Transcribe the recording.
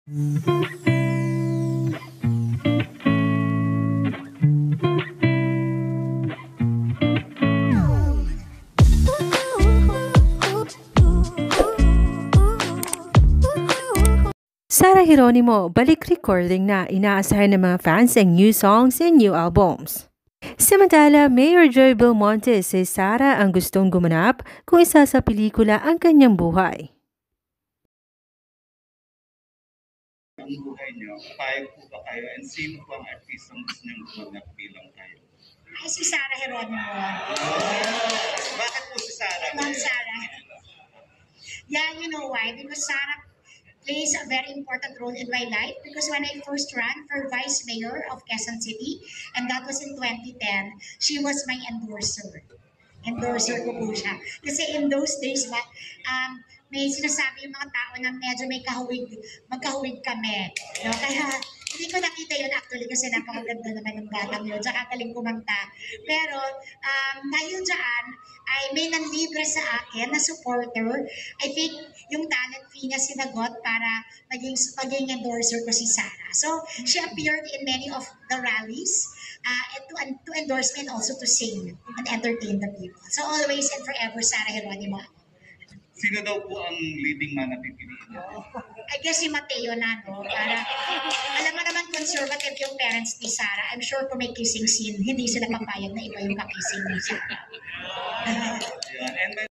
Sarah Geronimo, balik recording na, inaasahan ng mga fans ang new songs and new albums. Samantala, Mayor JOYBELMONTE si Sarah ang gustong gumanap kung isa sa pelikula ang kanyang buhay. Ang buhay niyo, payag po ba kayo? And sino po ang artistang gusto niyong gumanap bilang kayo? Ay, si Sarah Geronimo. Bakit po si Sarah? Ma'am Sarah. Yeah, you know why? Because Sarah plays a very important role in my life because when I first ran for Vice Mayor of Quezon City, and that was in 2010, she was my endorser. Endorser ko po siya. Kasi in those days, may sinasabi yung mga tao na medyo may magkahawig kami. No? Kaya hindi ko nakita yun actually kasi napakaganda naman ng batang yun. Tsaka galing kumanta. Pero dahil dyan, ay may nanlibre sa akin na supporter. I think yung talent fee niya sinagot para maging endorser ko si Sarah. So, she appeared in many of the rallies to endorse me and also to sing and entertain the people. So, always and forever, Sarah Geronimo. Sino daw po ang leading man na pipiliin niyo? I guess si Mateo na, no? Para, alam mo naman, conservative yung parents ni Sarah. I'm sure kung may kissing scene, hindi sila papayag na iba yung kakissing ni Sarah. And